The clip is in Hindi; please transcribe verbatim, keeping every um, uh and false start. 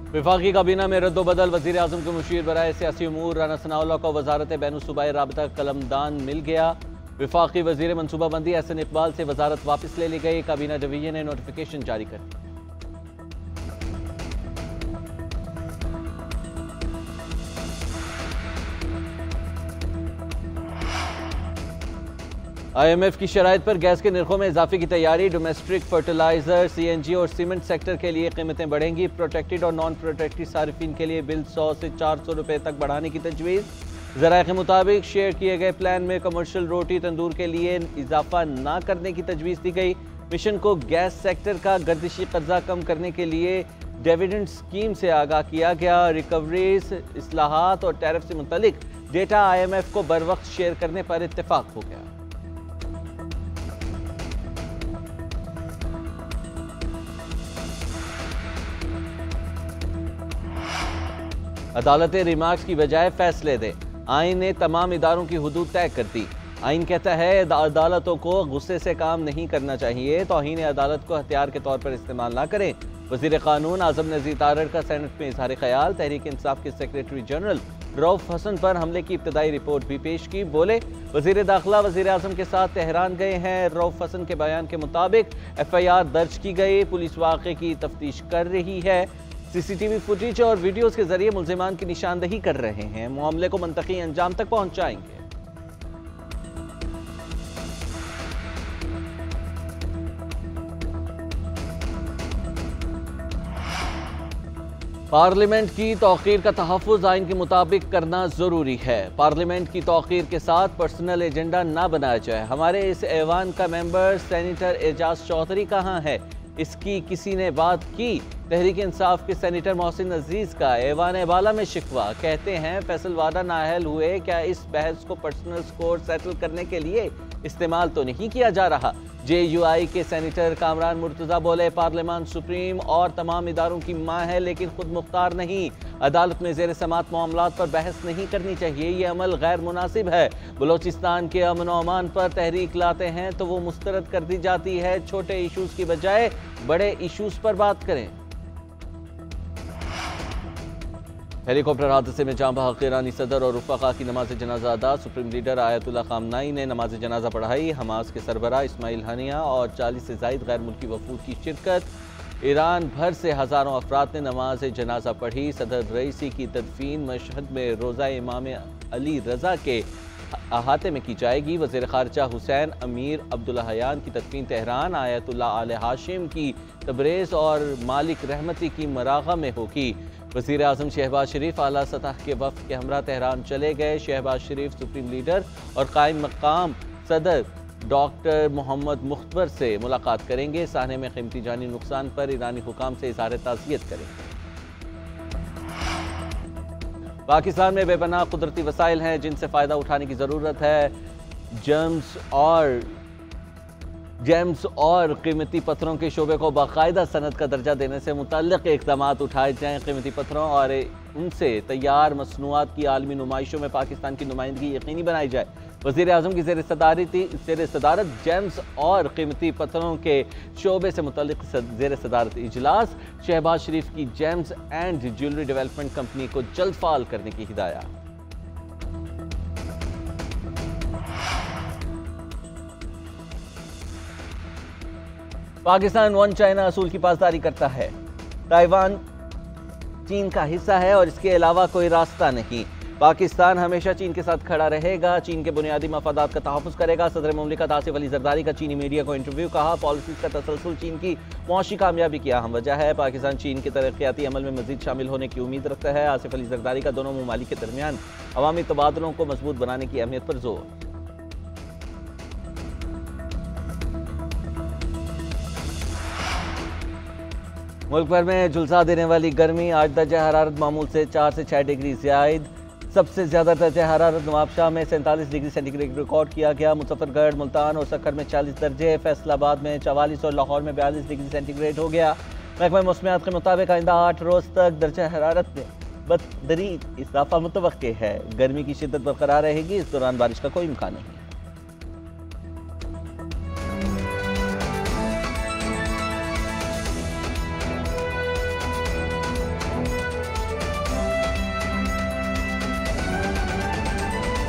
वफाकी काबीना में रद्दोबदल। वज़ीर आज़म के मुशीर बराए सियासी उमूर राना सनाउल्लाह को वजारत बैनुल सूबाई राबता कलमदान मिल गया। वफाकी वज़ीर मनसूबाबंदी एहसन इकबाल से वजारत वापस ले ली गई। काबीना डिवीजन ने नोटिफिकेशन जारी कर दी। आई एम एफ की शराइत पर गैस के निर्खों में इजाफे की तैयारी। Domestic fertiliser, C N G और सीमेंट सेक्टर के लिए कीमतें बढ़ेंगी। प्रोटेक्टेड और नॉन प्रोटेक्टेड सार्फिन के लिए बिल सौ से चार सौ रुपए तक बढ़ाने की तजवीज़। ज़राए के मुताबिक शेयर किए गए प्लान में कमर्शियल रोटी तंदूर के लिए इजाफा न करने की तजवीज़ दी गई। मिशन को गैस सेक्टर का गर्दिशी कर्जा कम करने के लिए डिविडेंड स्कीम से आगाह किया गया। रिकवरीज, इस्लाहात और टैरिफ से मुतलिक डेटा आई एम एफ को बर वक्त शेयर करने पर इत्तेफाक हो गया। अदालतें रिमार्क्स की बजाय फैसले दें। आइन ने तमाम इदारों की हुदूद तय कर दी। आइन कहता है अदालतों को गुस्से से काम नहीं करना चाहिए, तौहीन अदालत को हथियार के तौर पर इस्तेमाल ना करें। वज़ीर कानून आज़म नज़ीर तारड़ का सेनेट में इजहार ख्याल। तहरीक इंसाफ के सेक्रेटरी जनरल रऊफ हसन पर हमले की इब्तदाई रिपोर्ट भी पेश की। बोले, वज़ीर दाखिला वज़ीर आज़म के साथ तेहरान गए हैं। रऊफ हसन के बयान के मुताबिक एफ आई आर दर्ज की गई। पुलिस वाक़े की तफ्तीश कर रही है। सीसीटीवी फुटेज और वीडियोस के जरिए मुल्जिमान की निशानदही कर रहे हैं। मामले को मंतकी अंजाम तक पहुंचाएंगे। पार्लियामेंट की तौक़ीर का तहफ़्फ़ुज़ आइन के मुताबिक करना ज़रूरी है। पार्लियामेंट की तौक़ीर के साथ पर्सनल एजेंडा ना बनाया जाए। हमारे इस ऐवान का मेंबर सेनेटर एजाज चौधरी कहाँ है? इसकी किसी ने बात की? तहरीक इंसाफ के सेनेटर मोहसिन अजीज का ऐवान बाला में शिकवा। कहते हैं फैसल वादा नाअहल हुए। क्या इस बहस को पर्सनल स्कोर सेटल करने के लिए इस्तेमाल तो नहीं किया जा रहा? जे यू आई के सेनेटर कामरान मुर्तज़ा बोले, पार्लियामान सुप्रीम और तमाम इदारों की माँ है लेकिन खुद मुख्तार नहीं। अदालत में जेर समात मामलात पर बहस नहीं करनी चाहिए, ये अमल गैर मुनासिब है। बलोचिस्तान के अमन और अमान पर तहरीक लाते हैं तो वो मुस्तरद कर दी जाती है। छोटे इशूज़ की बजाय बड़े इशूज़ पर बात करें। हेलीकॉप्टर हादसे में जाँ बहक ईरानी सदर और रफ़क़ा की नमाज जनाजा अदा। सुप्रीम लीडर आयतुल्लाह ख़ामनाई ने नमाज जनाजा पढ़ाई। हमास के सरबराह इस्माइल हनिया और चालीस से ज़ायद गैर मुल्की वफूद की शिरकत। ईरान भर से हज़ारों अफराद ने नमाज जनाजा पढ़ी। सदर रईसी की तदफीन मशहद में रोज़ा इमाम अली रज़ा के अहाते में की जाएगी। वज़ीर ख़ारिजा हुसैन अमीर अब्दुल्ला हयान की तदफीन तेहरान। आयतुल्लाह आले हाशिम की तबरेज़ और मालिक रहमती की मरागा में होगी। वज़ीर आज़म शहबाज शरीफ आला सतह के वफ़द के हमरा तेहरान चले गए। शहबाज शरीफ सुप्रीम लीडर और कायम मकाम सदर डॉक्टर मोहम्मद मुख्तर से मुलाकात करेंगे। साहने में कीमती जानी नुकसान पर ईरानी हुकाम से इज़हार ताज़ियत करेंगे। पाकिस्तान में बेपनाह कुदरती वसाइल हैं जिनसे फ़ायदा उठाने की ज़रूरत है। जम्स और जेम्स और कीमती पत्थरों के शोबे को बाकायदा सनद का दर्जा देने से मुतल्लिक़ इक़दाम उठाए जाएँ। कीमती पत्थरों और उनसे तैयार मसनूआत की आलमी नुमाइशों में पाकिस्तान की नुमाइंदगी यकीनी बनाई जाए। वज़ीर आज़म की ज़ेर ज़ेर सदारत जेम्स और कीमती पत्थरों के शोबे से मुतल्लिक़ ज़ेर सदारत इजलास। शहबाज शरीफ की gems and jewellery development company को जल्द फ़ाल करने की हिदायत। पाकिस्तान वन चाइना असूल की पासदारी करता है। ताइवान चीन का हिस्सा है और इसके अलावा कोई रास्ता नहीं। पाकिस्तान हमेशा चीन के साथ खड़ा रहेगा, चीन के बुनियादी मफादात का तहफ़्फ़ुज़ करेगा। सदर मुमलिकत आसिफ अली ज़रदारी का चीनी मीडिया को इंटरव्यू। कहा, पॉलिसीज़ का तसलसल चीन की मुआशी कामयाबी की अहम वजह है। पाकिस्तान चीन के तरक्याती अमल में मज़ीद शामिल होने की उम्मीद रखता है। आसिफ अली ज़रदारी का दोनों ममालिक के दरमियान अवामी तबादलों को मजबूत बनाने की अहमियत पर जोर। मुल्क भर में झुलसा देने वाली गर्मी। आज दर्जा हरारत मामूल से चार से छः डिग्री ज़्यादा। सबसे ज़्यादा दर्जा हरारत नवाबशाह में सैंतालीस डिग्री सेंटीग्रेड रिकॉर्ड किया गया। मुजफ्फरगढ़, मुल्तान और सक्कर में चालीस दर्जे, फैसलाबाद में चवालीस और लाहौर में बयालीस डिग्री सेंटीग्रेड हो गया। महकमा मौसमियात के मुताबिक आइंदा आठ रोज़ तक दर्जा हरारत में बदतरीन इजाफा मुतवक्के है। गर्मी की शिद्दत बरकरार रहेगी। इस दौरान बारिश का कोई इम्कान नहीं।